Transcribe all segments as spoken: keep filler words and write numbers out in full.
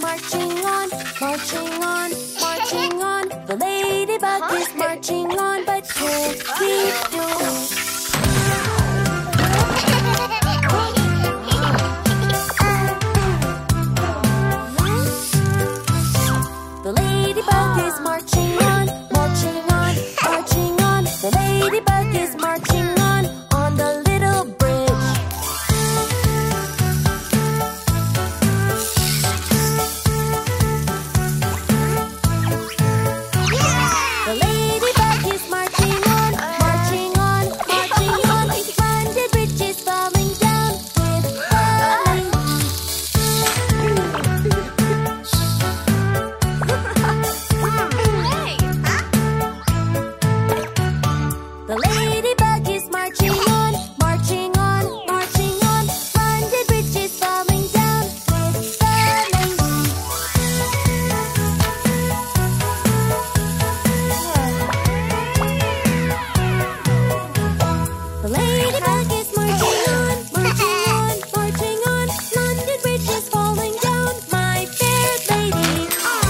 marching on, marching on, marching on. The ladybug is marching on, but can't keep doing. The ladybug is marching on, marching on, marching on. The ladybug is marching on, on the little bridge. The ladybug is marching on, marching on, marching on. Run, the bridge is falling down with the The ladybug is marching on, marching on, marching on. Run, the bridge is falling down with the lazy. The ladybug is marching on, marching on, marching on. London Bridge is falling down, my fair lady.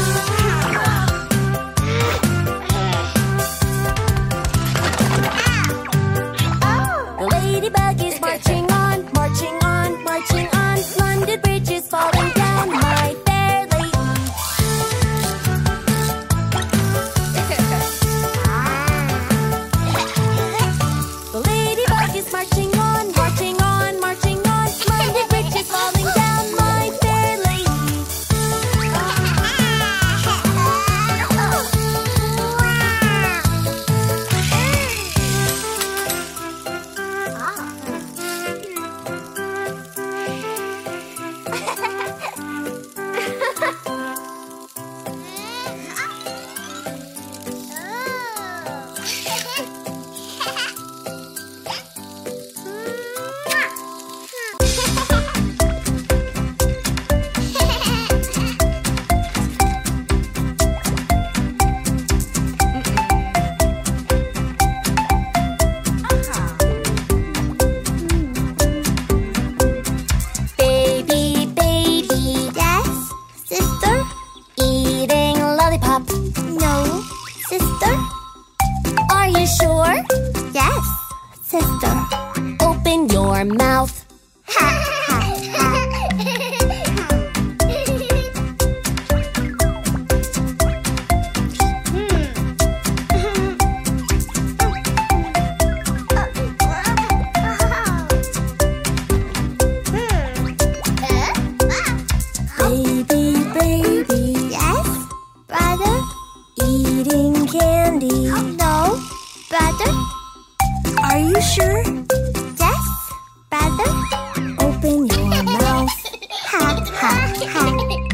The ladybug is marching on, marching on, marching on. London Bridge is falling down, my fair lady. The ladybug is marching on, marching on, marching on. London Bridge is falling down, my fair lady. Baby, baby. Yes, sister? Eating lollipop. No, sister? Are you sure? Yes, sister. Open your mouth. Ha, ha, ha. Baby, baby. Yes, brother? Eating candy. No, brother? Are you sure? Yes, brother? Open your mouth. Ha, ha, ha.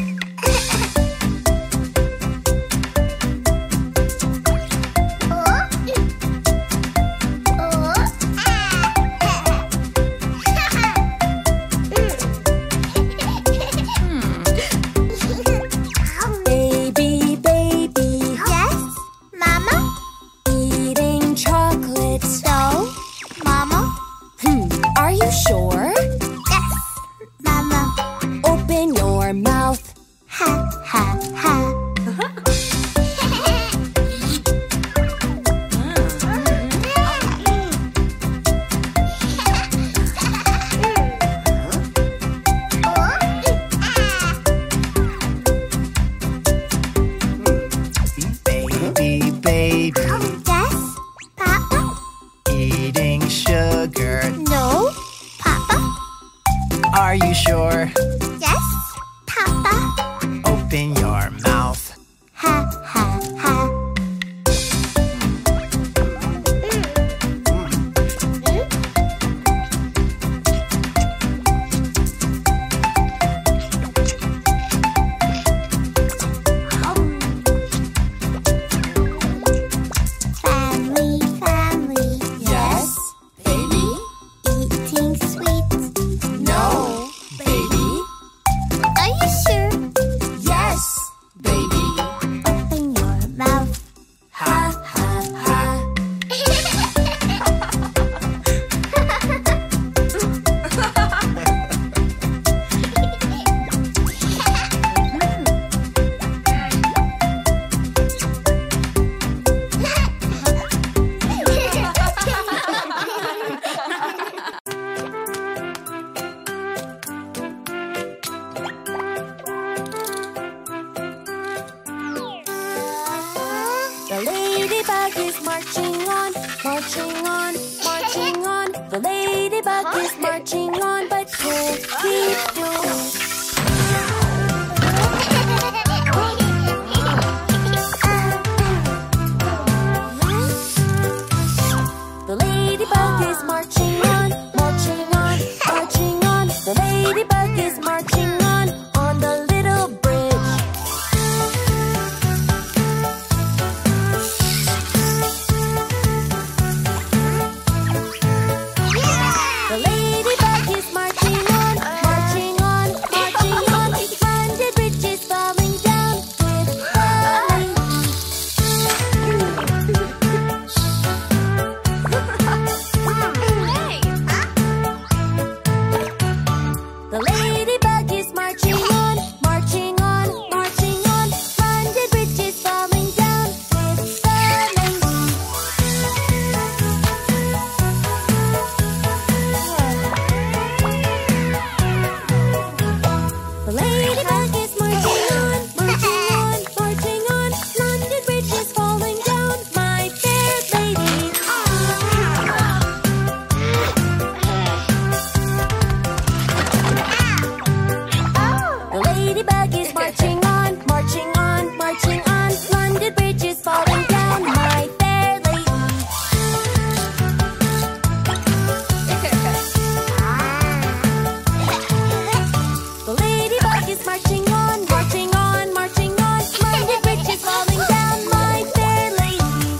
Baby, baby. Yes, mama? Eating chocolate. No, mama? ladybug is marching on, marching on, marching on. The ladybug is marching on, but can't keep going. The ladybug is marching on, marching on, marching on. The ladybug is marching on, on the little bridge. The ladybug is marching on, marching on, marching on. Under bridges falling down with the The ladybug is marching on, marching on, marching on. Under bridges falling down with the lady. The ladybug is marching on, marching on, marching on. London Bridge is falling down, my fair lady. The ladybug is marching on, marching on, marching on. London Bridge is falling down, my fair lady. The ladybug is marching on, marching on, marching on. London Bridge is falling down, my fair lady.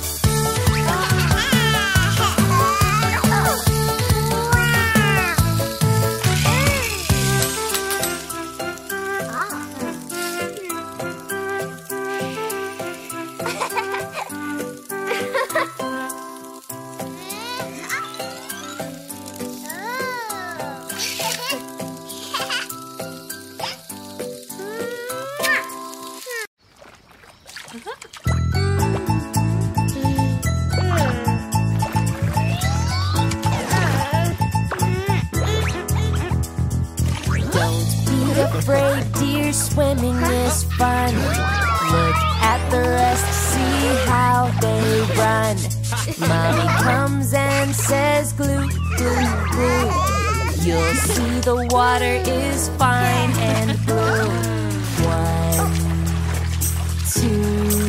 Don't be afraid, dear, swimming is fun. Look at the rest, see how they run. Mommy comes and says glue, glue, glue. You'll see the water is fine and blue. One, two,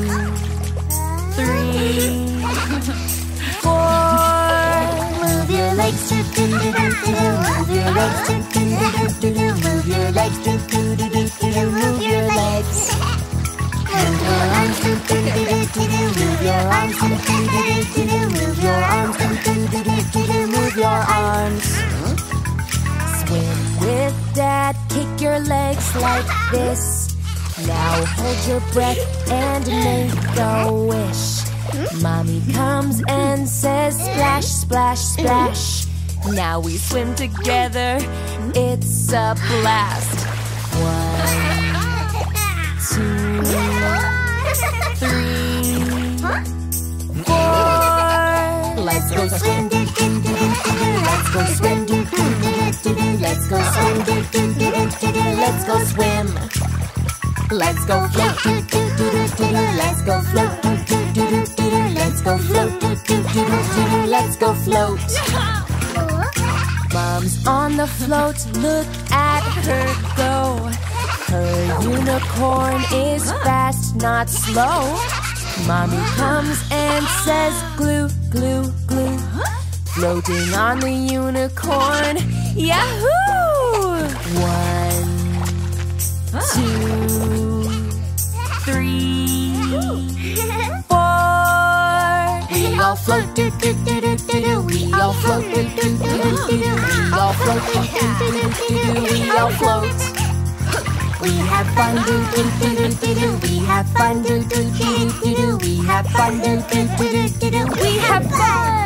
three, four. Move your legs to do do do do do. Move your legs to do do do do do. Move your legs to do do do do do. Move your legs. Move your arms to do do do do do. Move your arms to do do do do do. Move your arms to do do do do do. Move your arms. Swim with Dad. Kick your legs like this. Now hold your breath and make a wish. Mommy comes and says splash, splash, splash. Now we swim together, it's a blast. One, two, three, four. Let's go swim, do, do, do, do, do, do. Let's go swim, do, do, do, do, do. Let's go swim, do, do, do, do, do. Let's go swim. Let's go float, do, do, do, do, do, do. Let's go float, do, do, do, do, do, do. Let's go float, do, do, do, do, do, do. Let's go float. Mom's on the float, look at her go. Her unicorn is fast, not slow. Mommy comes and says glue, glue, glue. Floating on the unicorn, yahoo! One, two, three, four. We all float, do do do do do do. We all float, do do do do do do. We all float, do do do do do do. We all float. We have fun, do do do do do do. We have fun, do do do do do. We have fun, do do do do do. We have fun.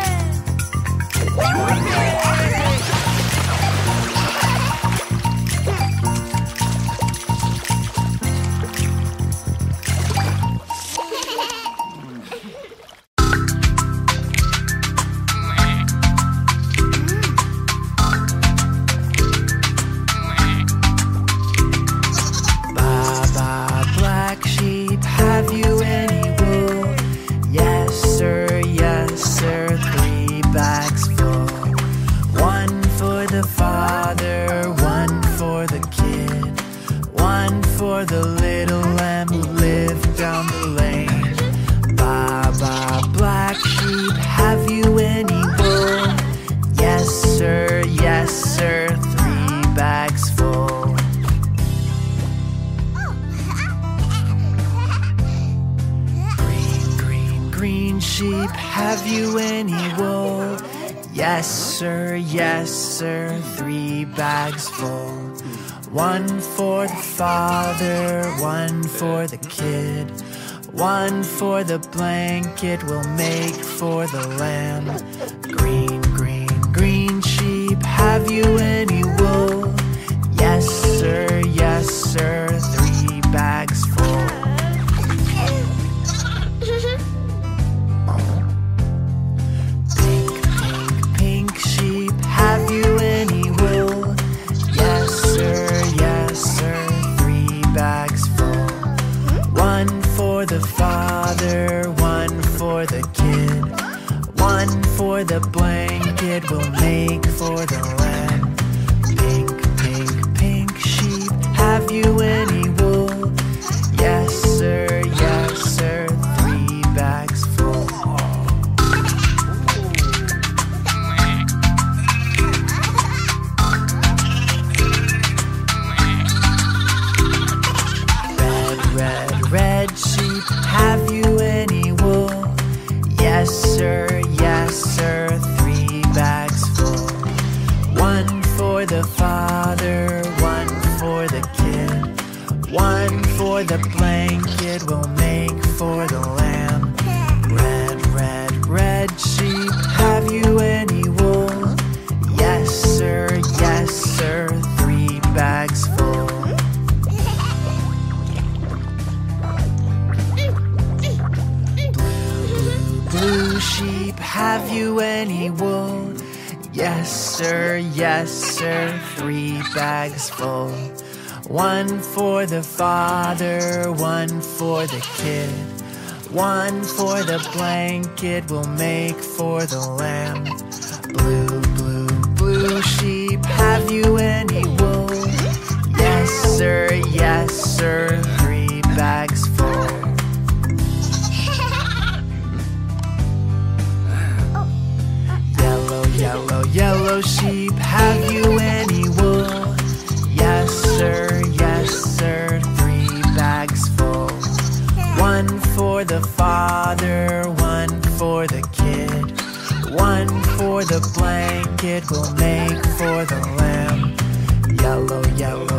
Baba, black sheep, have you any wool? Yes, sheep, have you any wool? Yes, sir, yes, sir, three bags full. One for the father, one for the kid. One for the blanket we'll make for the lamb. Green, green, green sheep, have you any wool? Yes, sir, yes, sir, three bags full. Pink, pink, pink sheep, have you any wool? Yes, sir, yes, sir, three bags full. One for the father, one for the kid. One for the blanket we'll make for the lamb. Pink, pink, pink sheep, have you any wool? Yes, sir, yes, sir, three bags full. Red, red, red sheep, have you any wool? Yes, sir, yes, sir, three bags full. One for the father, one for the kid. One for the blanket we'll make for the lamb. Red, red, red sheep, have you any wool? Yes, sir, yes, sir, three bags full. Blue sheep, have you any wool? Yes, sir, yes, sir, three bags full. One for the father, one for the kid. One for the blanket we'll make for the lamb. Blue, blue, blue sheep, have you any wool? Yes, sir, yes, sir, three bags full. Yellow, yellow sheep, have you any wool? Yes, sir, yes, sir, three bags full. One for the father, one for the kid. One for the blanket we'll make for the lamb. Yellow, yellow,